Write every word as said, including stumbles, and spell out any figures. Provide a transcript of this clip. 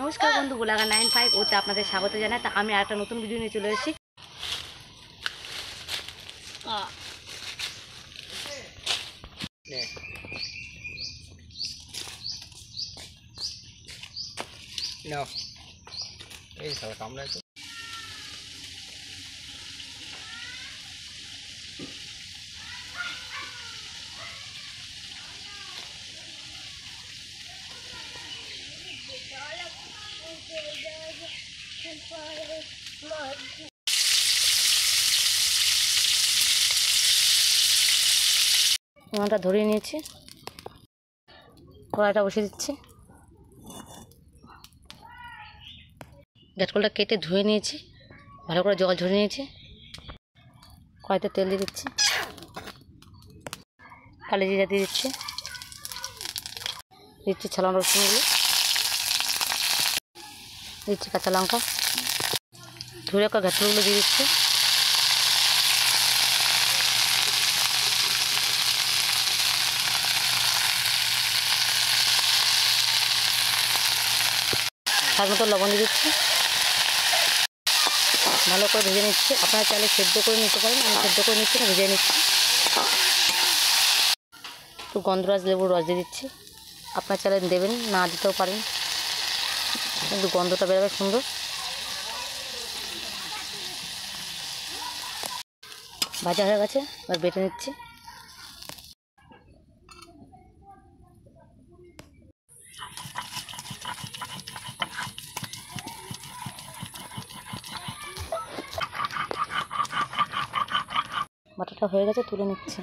নমস্কার বন্ধু, Golaghat nine five ওতে আপনাদের স্বাগত জানাই। তা আমি আরেকটা নতুন ভিডিও নিয়ে চলে এসেছি। এই সব কামড়ায় তো উনানটা ধরিয়ে নিয়েছি, কড়াইটা বসিয়ে দিচ্ছি। গ্যাসকলটা কেটে ধুয়ে নিয়েছি, ভালো করে জল ঝরিয়ে নিয়েছি। কড়াইতে তেল দিয়ে দিচ্ছি, কালো জিরা দিয়ে দিচ্ছি, দিচ্ছি ছালানো রসুনগুলো, দিচ্ছি কাঁচা লঙ্কা, ধুয়ে রাখা গ্যাসকলগুলো দিয়ে দিচ্ছি। তার মতো লবণ দিয়ে দিচ্ছি, ভালো করে ভেজে নিচ্ছি। আপনারা চাইলে সেদ্ধ করে নিতে পারেন, আমি সেদ্ধ করে নিচ্ছি না, ভেজে নিচ্ছি। একটু গন্ধরাজ লেবুর রস দিয়ে দিচ্ছি, আপনারা চাইলে দেবেন, না দিতেও পারেন, কিন্তু গন্ধটা বেরোবে সুন্দর। ভাজা হয়ে গেছে, এবার বেটে নিচ্ছি। বাটাটা হয়ে গেছে, তুলে নিচ্ছি।